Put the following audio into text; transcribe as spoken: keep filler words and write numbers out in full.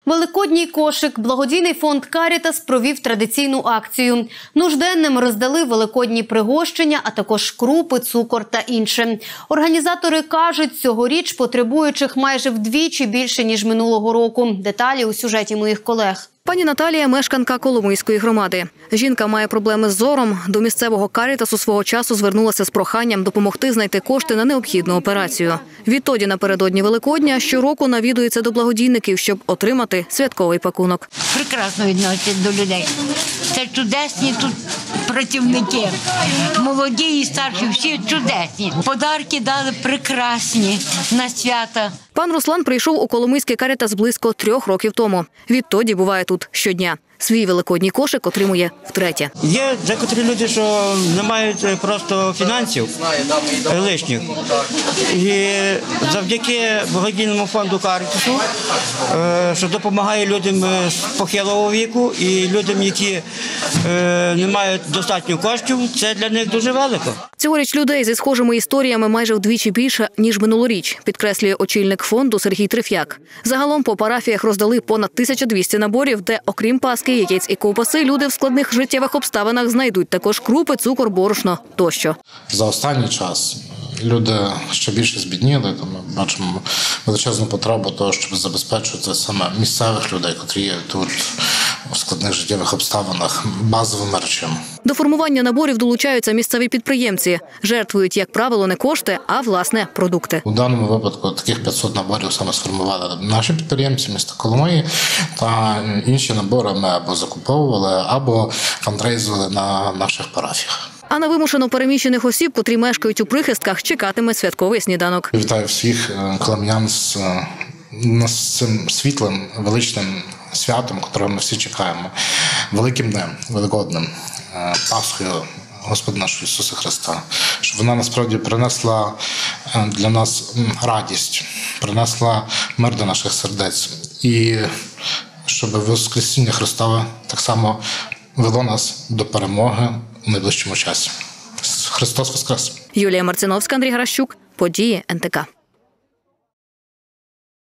Великодній кошик. Благодійний фонд «Карітас» провів традиційну акцію. Нужденним роздали великодні пригощення, а також крупи, цукор та інше. Організатори кажуть, цьогоріч потребуючих майже вдвічі більше, ніж минулого року. Деталі у сюжеті моїх колег. Пані Наталія – мешканка Коломийської громади. Жінка має проблеми з зором. До місцевого «Карітасу» свого часу звернулася з проханням допомогти знайти кошти на необхідну операцію. Відтоді напередодні Великодня щороку навідується до благодійників, щоб отримати святковий пакунок. Прекрасно відносяться до людей. Це чудесні тут працівники. Молоді і старші, всі чудесні. Подарки дали прекрасні на свята. Пан Руслан прийшов у Коломийський «Карітас» близько трьох років тому. Відтоді буває тут щодня. Свій великодній кошик отримує втретє. Є декотрі люди, що не мають просто фінансів лишніх. І завдяки благодійному фонду «Карітасу», що допомагає людям з похилого віку і людям, які не мають достатньо коштів, це для них дуже велико. Цьогоріч людей зі схожими історіями майже вдвічі більше, ніж минулоріч, підкреслює очільник фонду Сергій Триф'як. Загалом по парафіях роздали понад тисячу двісті наборів, де, окрім паски, яєць і ковбаси, люди в складних життєвих обставинах знайдуть також крупи, цукор, борошно тощо. За останній час люди ще більше збідніли, то ми бачимо величезну потребу того, щоб забезпечувати саме місцевих людей, котрі є тут у складних життєвих обставинах базовими речами. До формування наборів долучаються місцеві підприємці. Жертвують, як правило, не кошти, а, власне, продукти. У даному випадку таких п'ятсот наборів саме сформували наші підприємці міста Коломиї, та інші набори ми або закуповували, або фандрейзували на наших парафіях. А на вимушено переміщених осіб, котрі мешкають у прихистках, чекатиме святковий сніданок. Вітаю всіх коломиян з, з цим світлим, величним святом, якого ми всі чекаємо. Великим днем, Великоднем, Пасхою Господа нашого Ісуса Христа. Щоб вона насправді принесла для нас радість, принесла мир до наших сердець. І щоб Воскресіння Христове так само вело нас до перемоги у найближчому часі. Христос Воскрес! Юлія Марциновська, Андрій Гращук. Події ен те ка.